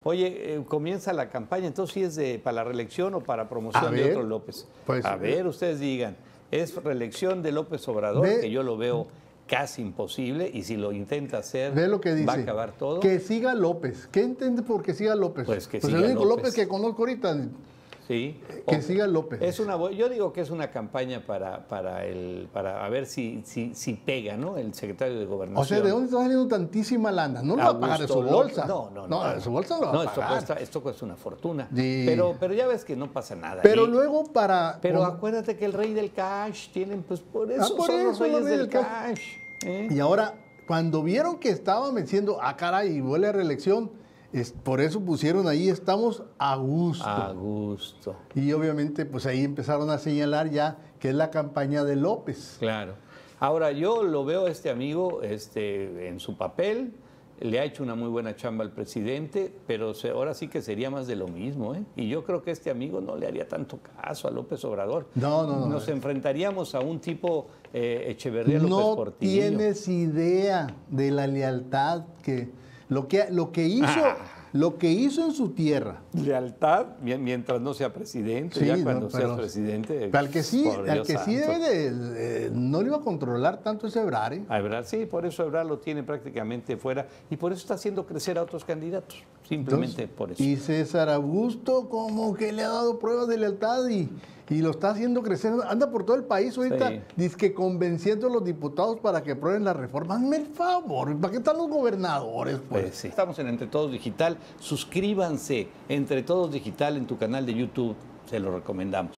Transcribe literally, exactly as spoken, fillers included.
Oye, eh, comienza la campaña, entonces ¿sí es de, para la reelección o para promoción A de ver, otro López? pues, a ver, ustedes digan, ¿es reelección de López Obrador? Ve- Que yo lo veo casi imposible y si lo intenta hacer Ve lo que dice. va a acabar todo. Que siga López. ¿Qué entiende por que siga López? Pues que el siga único López. López que conozco ahorita. Sí. Que O- siga López. Es una, bu- yo digo que es una campaña para, para, el, para a ver si, si, si pega, ¿no? El secretario de Gobernación. O sea, ¿de dónde está saliendo tantísima lana? No lo va a pagar de su Augusto bolsa. López. No, no, No, no. de su bolsa no lo va No, a esto pagar. cuesta, esto cuesta una fortuna. Sí. Pero, pero ya ves que no pasa nada. Pero Y- luego para... Pero como- acuérdate que el rey del cash tienen, pues por eso Ah, por son los eso, reyes los reyes del del cash. ¿eh? Y ahora, cuando vieron que estaban venciendo, ah, caray, y vuelve a reelección, es, por eso pusieron ahí, estamos a gusto. A gusto. Y obviamente, pues ahí empezaron a señalar ya que es la campaña de López. Claro. Ahora, yo lo veo a este amigo este, en su papel, le ha hecho una muy buena chamba al presidente, pero se- ahora sí que sería más de lo mismo, ¿eh? Y yo creo que este amigo no le haría tanto caso a López Obrador. No, no, no. Nos enfrentaríamos a un tipo eh, Echeverría López No Portillo. tienes idea de la lealtad que lo que, lo que hizo, Ah. lo que hizo en su tierra. Lealtad, mien- mientras no sea presidente, Sí, ya no, cuando pero- seas presidente. Al que sí, por al Dios que sí santo. debe de, eh, no le iba a controlar tanto ese Ebrard, ¿eh? A Ebrard, sí, por eso Ebrard lo tiene prácticamente fuera y por eso está haciendo crecer a otros candidatos, simplemente Entonces, por eso. Y César Augusto como que le ha dado pruebas de lealtad y, y lo está haciendo crecer. Anda por todo el país ahorita, Sí. dizque convenciendo a los diputados para que aprueben la reforma. Hazme el favor, ¿para qué están los gobernadores? Pues? Pues sí. Estamos en Entre Todos Digital. Suscríbanse Entre Todos Digital en tu canal de YouTube. Se lo recomendamos.